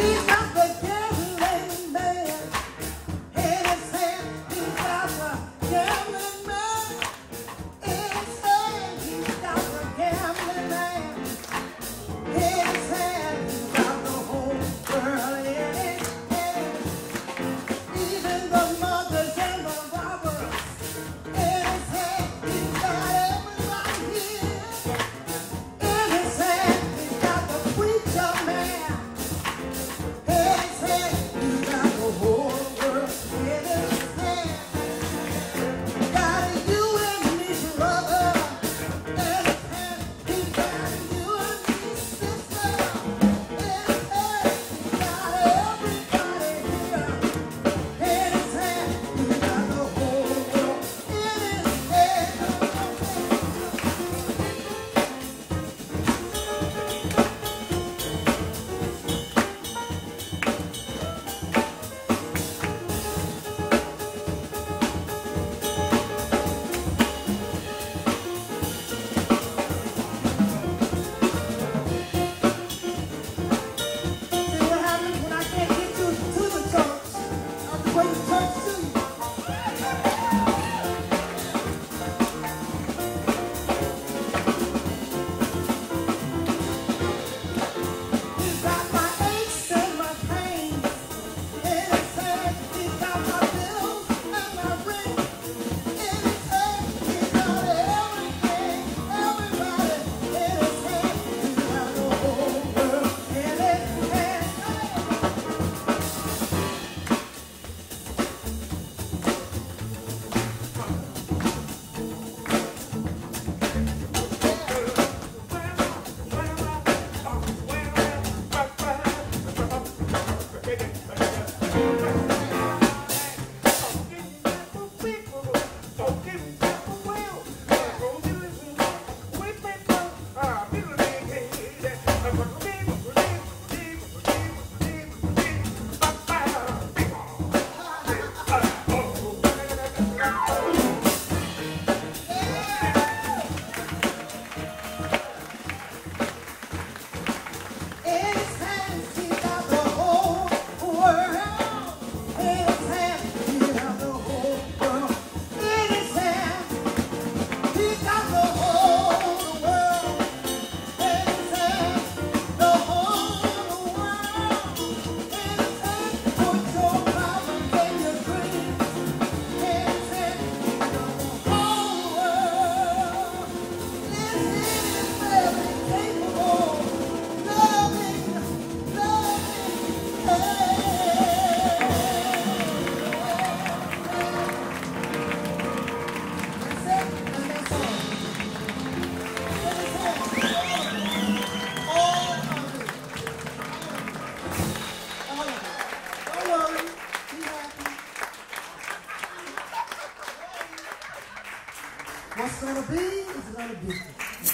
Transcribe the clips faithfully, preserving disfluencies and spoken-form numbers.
What's going to be is going to be.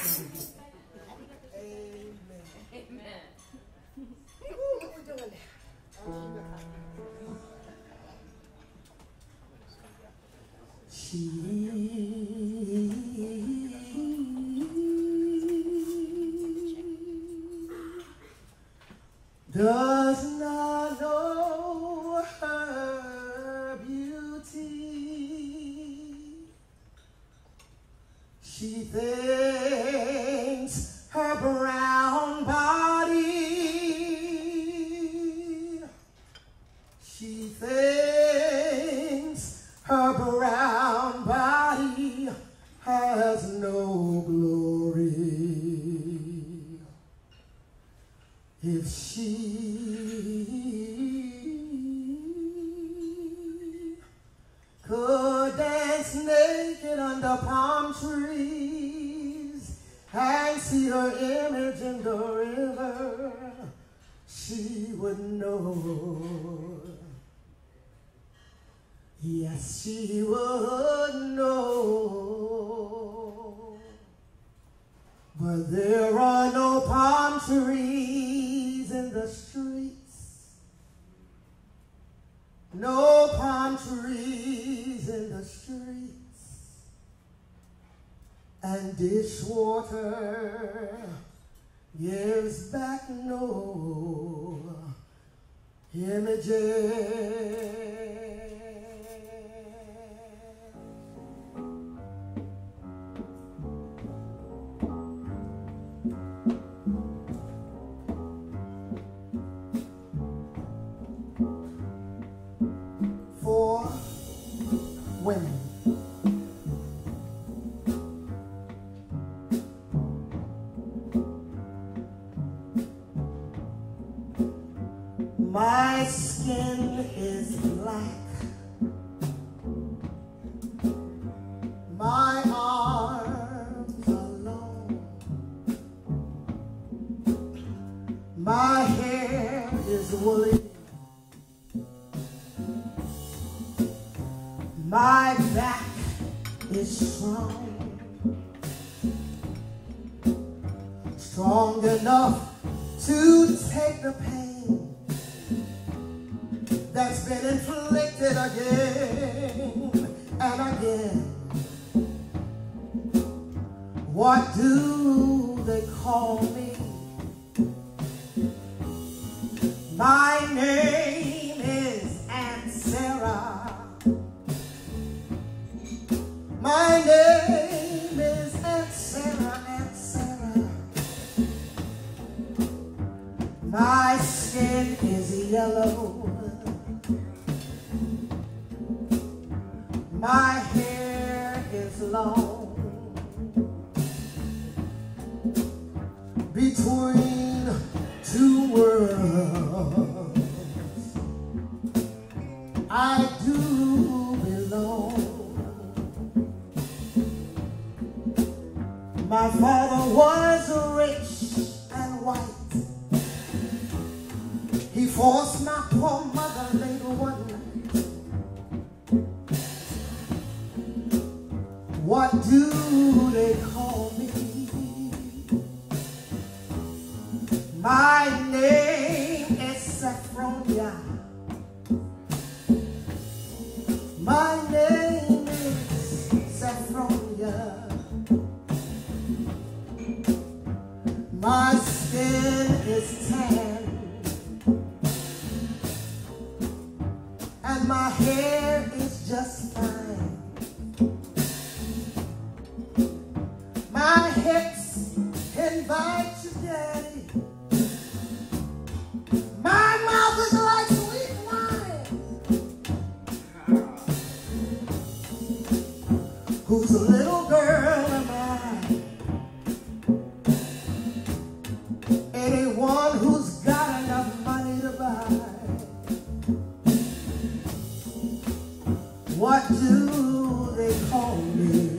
Amen. Amen. Ooh, what we doing now? She does not know her beauty. She thinks her brown body. She thinks her brown body has no glory. If she could dance naked under palm trees and see her image in the river, she would know. Yes, she would know. But there are no palm trees in the streets, no palm trees in the streets, and dishwater gives back no images. For women. My skin is black. My arms are long. My hair is woolly. My back is strong. Strong enough to take the pain that's been inflicted again and again. What do they call me? My name is Aunt Sarah. My name is Aunt Sarah, Aunt Sarah. My skin is yellow. My hair is long. Between two worlds, I do belong. My father was rich and white. He forced my poor mother late one night. What do they call me? My name is Saffronia. My name is Saffronia. My skin is tan, and my hair is just fine. My hips invite you, Daddy. My mouth is like sweet wine. Who's a little girl am I? Anyone who's got enough money to buy. What do they call me?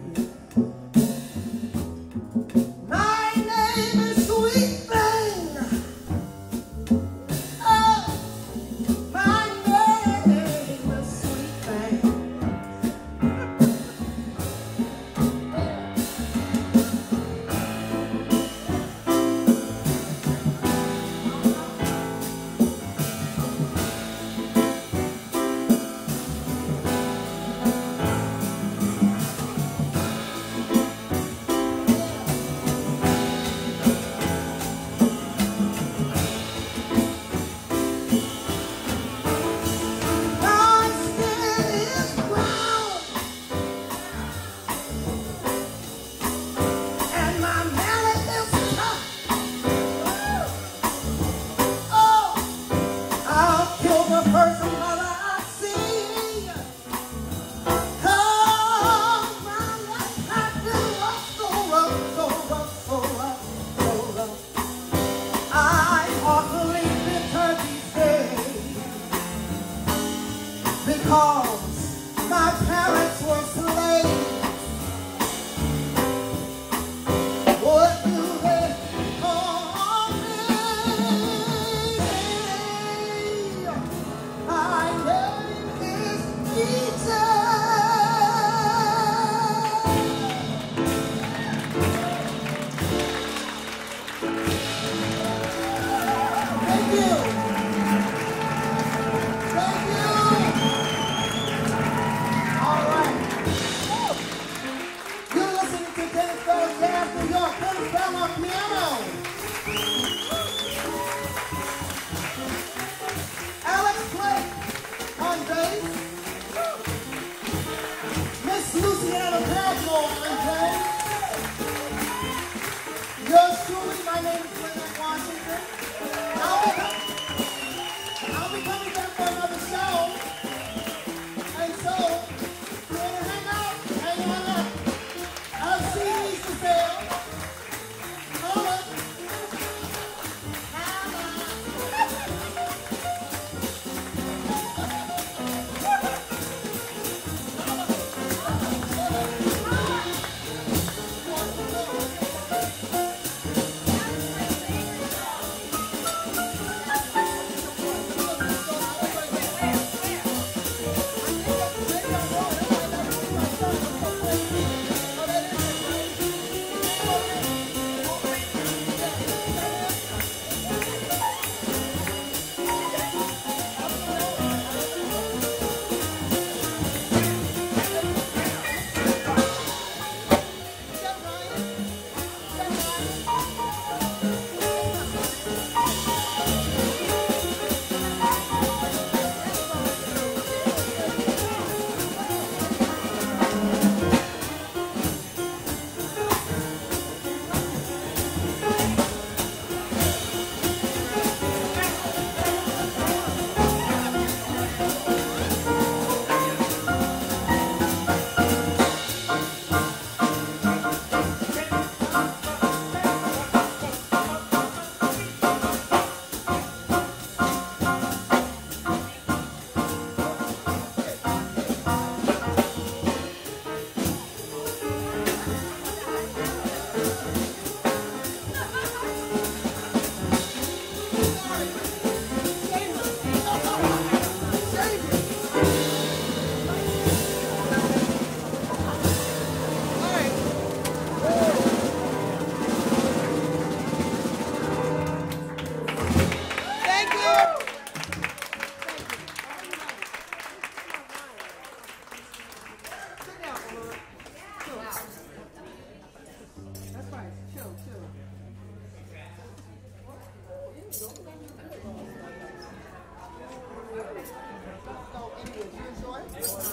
My name is Sweet Thing. Oh, my name is Sweet Thing. Because my parents were slaves. What do they call me? My name is Peter. Thank you. Thank you. All right. You're listening to Dennis Bell Jazz New York. Dennis Bell on piano. family. My name is Leonard Washington. I'll be, I'll be coming back for another show. And so, if you want to hang out, hang on up. I'll see you for sale. Holla. So, anyways, you enjoy?